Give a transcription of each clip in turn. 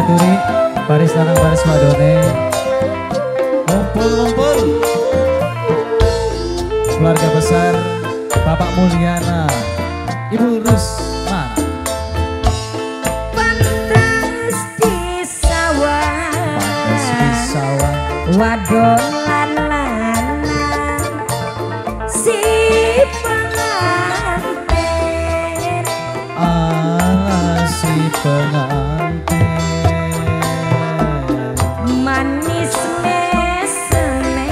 diaturi baris lanang baris wadone. Ngumpul-ngumpul. Keluarga besar Bapak Mulyana, Ibu Rusmana. Pantes di sawah, wadon lan lanang si pengantin. Ala si pengantin Manis mesene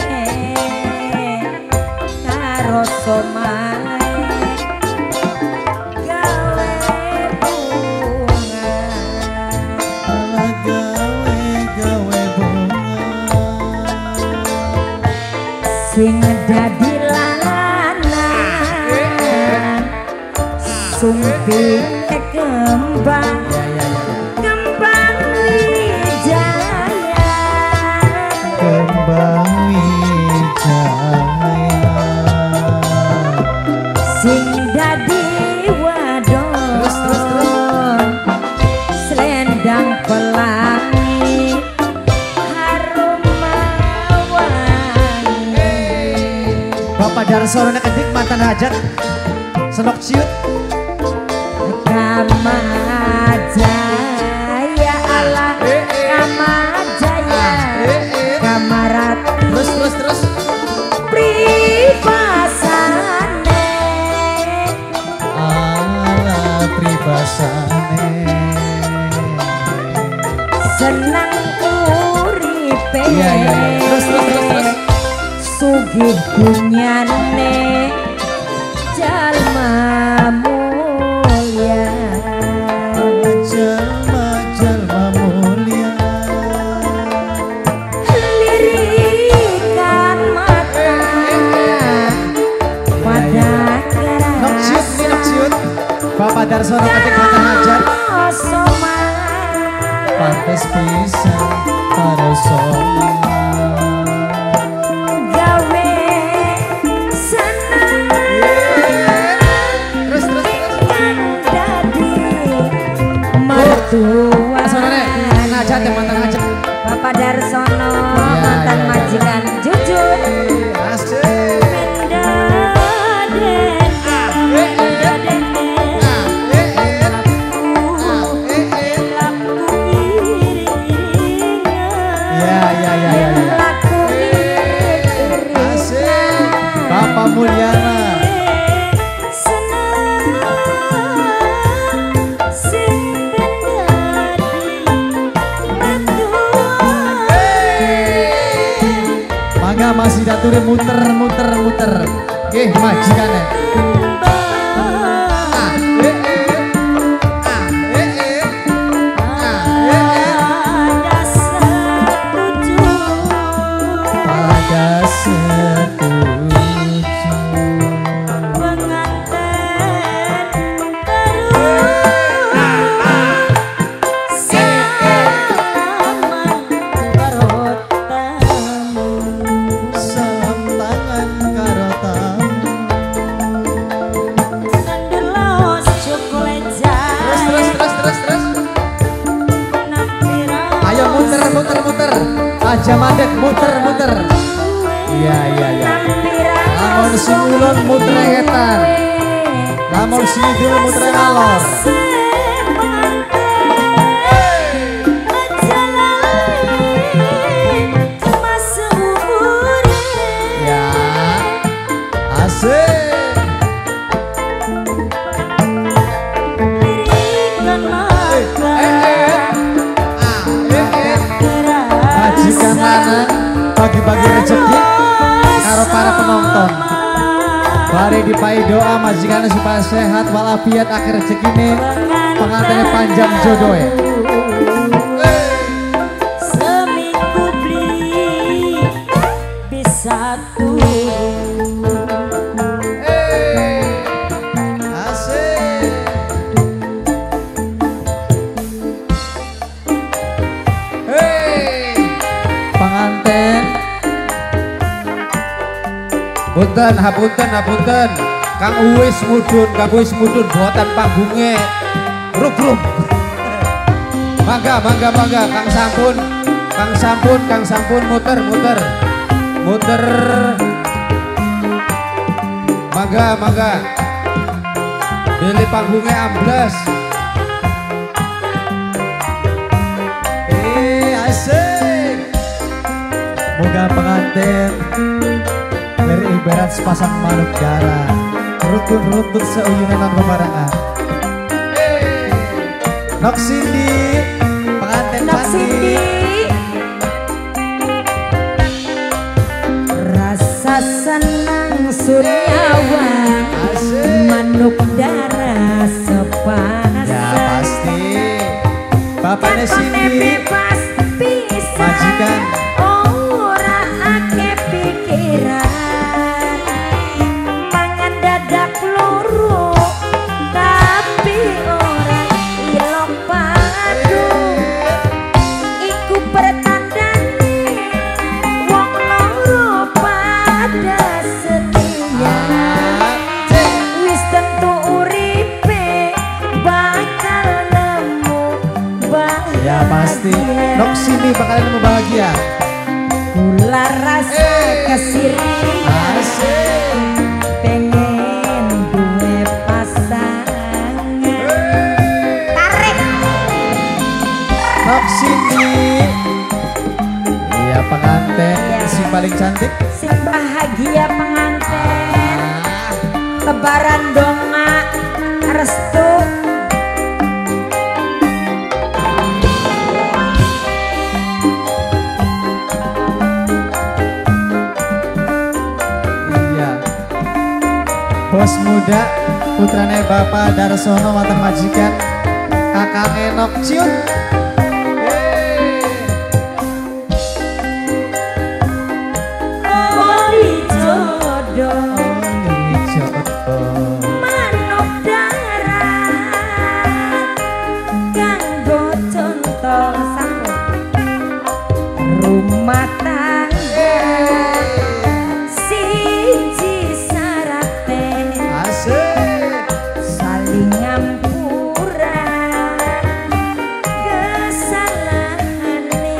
karo somai gawe bunga. ala gawe bunga Sing dadi lanang sumping kembang kembang wijaya. kembang wijaya Sing dadi wadon selendang pelangi harum wangi. Bapak Darsono kedik mantan hajat senok ciut Kamajaya Allah Kamajaya Kamarati terus privasane ala pribasane senang uripe. Iya. Terus Sugih bunyane jalma mulya. Jalma mulia Lirikan mata pada nok ciut Bapak Darsono kedik mantan hajat pantes pisan karo soma gawe seneng terus dadi mertua. hajat yang mantan hajat Bapak Darsono Ya, mantan ya. majikan jujur. asik ya. Asik Bapak Mulyana mangga masih daturi muter majikannya pada setuju tangan karo tamu terus ayo muter aja mandet muter iya lamun sing ulun muter ngetan lamun sing dulu muter ngalor ya asik majikan lanang bagi-bagi rezeki karo para penonton. Mari dipai doa majikan supaya sehat walafiat akhir rezekine pengantinnya panjang jodoh ya. Seminggu beli bisa tuh. Asik. Pengantin Hapunten Kang Uwis mudun buatan panggungnya rub Mangga, mangga, mangga, Kang Sampun, Kang Sampun, Kang Sampun, muter, muter, muter. Mangga, mangga. Pilih panggungnya ambles. Asik. Moga pengantin dari ibarat sepasang manuk darah, rukun-rukun seuyunan dan pemandangan. Nok Cindy, pengantin Nok Cindy. Rasa senang suryawan, manuk darah sepasang. Ya pasti. Bapaknya Cindy, bebas pisan, majikan. ora ake pikiran, mangan dadak loro tapi ora ilok padu. Iku pertandane wong loro pada setia. Wis tentu uripe bakal nemu bahagia. Ya pasti. Nok Cindy bakalan nemu bahagia. Kula rasa kesirian, pengen duwe pasangan. Tarik Nok Cindy. Iya pengantin Iya. si paling cantik. sing bahagia pengantin. Lebaran donga restu. Iya. Bos muda putrane Bapak Darsono mantan majikan Kakak Enok ciut. Oli jodoh Jodoh. manuk darah kanggo contoh rumah tangga siji sarate Asik. saling ngampura kesalahane.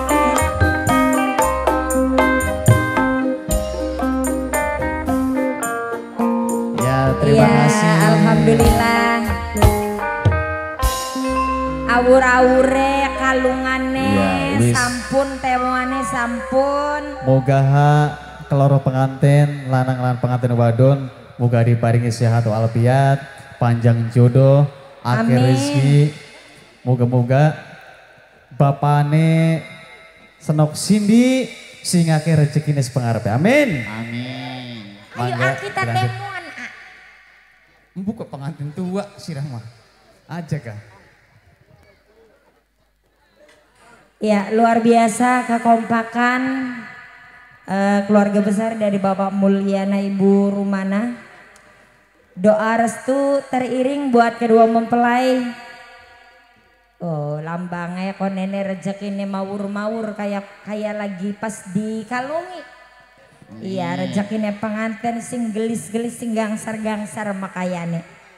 Ya terima Iya, kasih. alhamdulillah. Awur-awure kalungane Iya, wis. sampun, temuane sampun. Moga keloro pengantin lanang-lanang pengantin wadon moga diparingi sehat walafiat, panjang jodoh, akhir Amin. rezeki. Moga-moga bapane Senok Cindy sing akeh rezekine sepengarepe. Amin. Amin. Ayo Mangga, kita dilanjut. temuan. A. Buka pengantin tua sirah mah. Aja kah? Ya, luar biasa kekompakan keluarga besar dari Bapak Mulyana Ibu Rumana. Doa restu teriring buat kedua mempelai. Oh, lambangnya konene rezekine mawur-mawur kayak lagi pas dikalungi. Iya, rezekine pengantin sing gelis-gelis sing gangsar-gangsar makayane.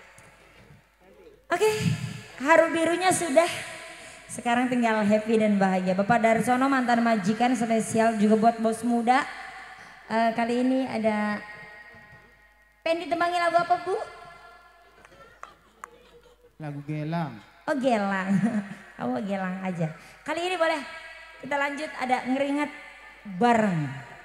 Oke, haru birunya sudah. Sekarang tinggal happy dan bahagia. Bapak Darsono mantan majikan spesial juga buat bos muda. Kali ini ada pengen ditembangi lagu apa Bu? Lagu Gelang. Oh Gelang. Kamu Gelang aja. Kali ini boleh kita lanjut ada ngeringat bareng.